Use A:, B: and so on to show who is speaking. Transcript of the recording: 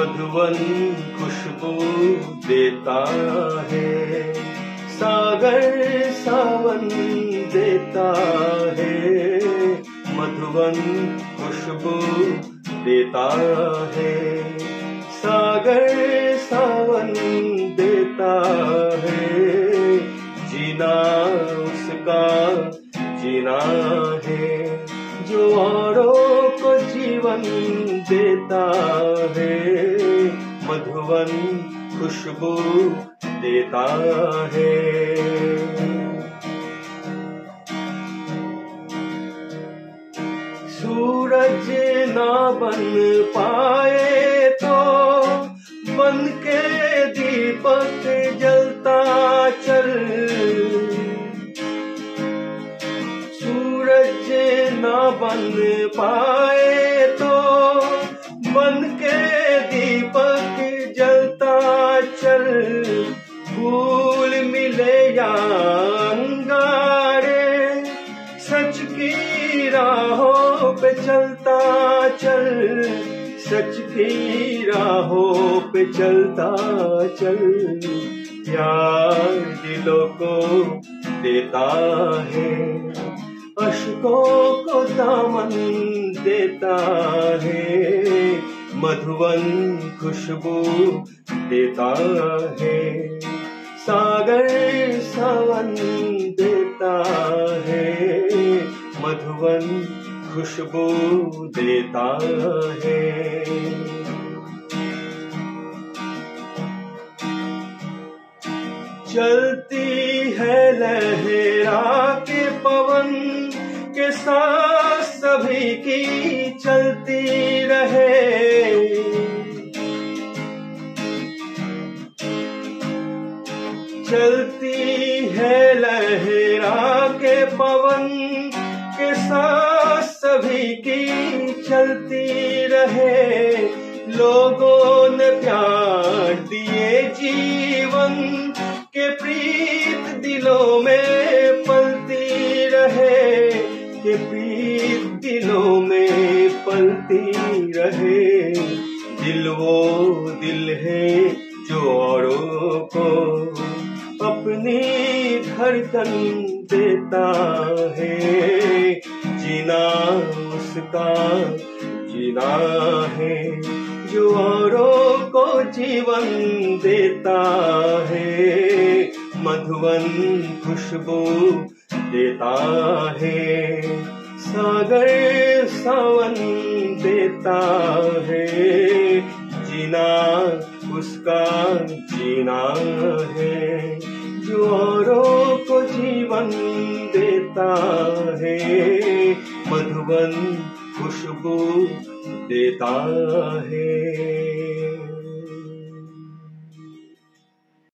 A: मधुवन खुशबू देता है। सागर सावन देता है, मधुवन खुशबू देता है। सागर सावन देता है, जीना उसका जीना है। जो औरों को जीवन देता है, मधुवन खुशबू देता है। सूरज ना बन पाए तो बन के दीपक जलता चल। सूरज ना बन पाए तो बन के दीपक जलता चल। फूल मिले या अंगारे, सच की राहों पे चलता चल। सच की राहों पे चलता चल। प्यार दिलों को देता है, अश्कों को दामन देता है। मधुवन खुशबू देता है, सागर सावन देता है। मधुवन खुशबू देता है। चलती है लहरा के पवन के साथ सभी की चलती रहे। चलती है लहरा के पवन के साथ सभी की चलती रहे। लोगों ने प्यार दिए जीवन के प्रीत दिलों में पलती रहे। के प्रीत दिलों में पलती रहे। दिल वो दिल है जो औरों को अपनी धड़कन देता है। जीना उसका जीना है, जो औरों को जीवन देता है। मधुवन खुशबू देता है, सागर सावन देता है। जीना उसका जीना है, जो औरों को जीवन देता है। मधुवन खुशबू देता है।